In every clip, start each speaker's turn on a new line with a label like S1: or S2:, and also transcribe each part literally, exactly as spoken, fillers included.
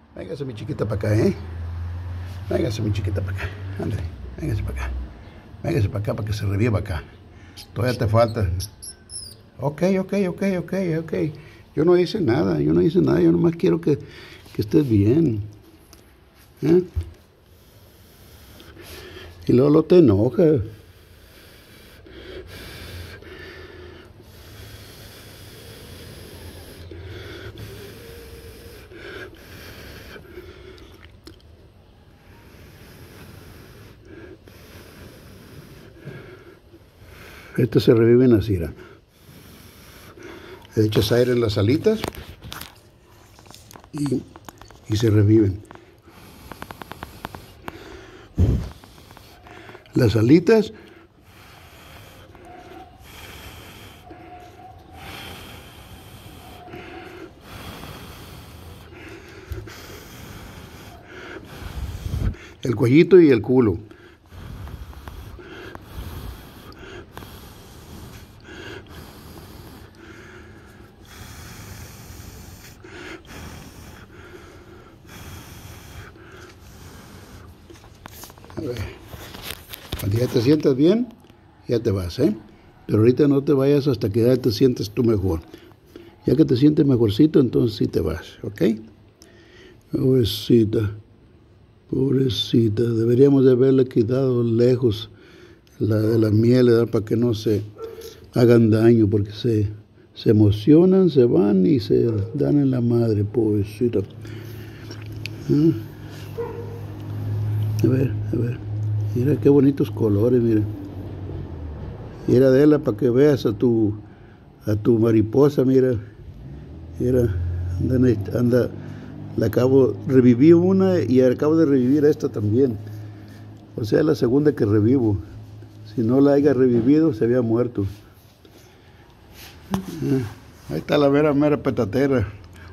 S1: Véngase mi chiquita para acá, ¿eh? Véngase mi chiquita para acá. Ándale, véngase para acá. Véngase para acá para que se reviva acá. Todavía te falta. Ok, ok, ok, ok, ok. Yo no hice nada, yo no hice nada. Yo nomás quiero que, que estés bien. ¿Eh? Y luego lo te enoja. Este se revive en asira. Le echas aire en las alitas y, y se reviven. Las alitas el cuellito y el culo. A ver, cuando ya te sientas bien, ya te vas, ¿eh? Pero ahorita no te vayas hasta que ya te sientes tú mejor. Ya que te sientes mejorcito, entonces sí te vas, ¿ok? Pobrecita, pobrecita. Deberíamos de haberle quitado lejos la de la miel, ¿verdad? Para que no se hagan daño, porque se, se emocionan, se van y se dan en la madre, pobrecita. ¿Ah? A ver, a ver. Mira qué bonitos colores, mira. Mira, Adela, para que veas a tu a tu mariposa, mira. Mira, anda, anda, la acabo, reviví una y acabo de revivir esta también. O sea, la segunda que revivo. Si no la haya revivido, se había muerto. Ah, ahí está la mera, mera petatera.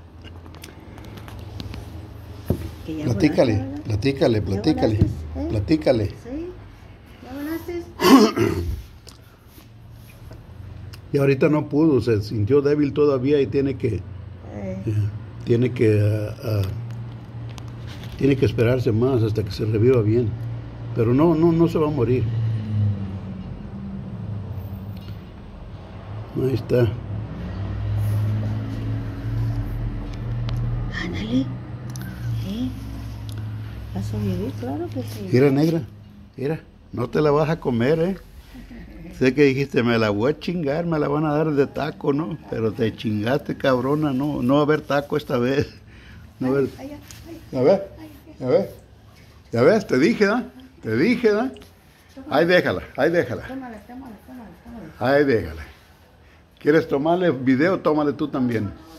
S1: Platícale, platícale, platícale, ¿eh? Platícale.
S2: ¿Sí? ¿Ya volaste?
S1: Y ahorita no pudo, se sintió débil todavía y tiene que, eh. Eh, tiene que, uh, uh, tiene que esperarse más hasta que se reviva bien. Pero no, no, no se va a morir. Ahí está.
S2: Ándale. ¿Eh? ¿Vas a vivir? Claro que sí.
S1: Mira, negra, mira, no te la vas a comer, ¿eh? Sé que dijiste, me la voy a chingar, me la van a dar de taco, ¿no? Pero te chingaste, cabrona, no, no va a haber taco esta vez. No va a haber. A ver, a ver, ya ves, te dije, ¿no? Te dije, ¿no? Ahí déjala, ahí déjala.
S2: Tómala, tómala, tómala, tómala.
S1: Ahí déjala. ¿Quieres tomarle video? Tómale tú también.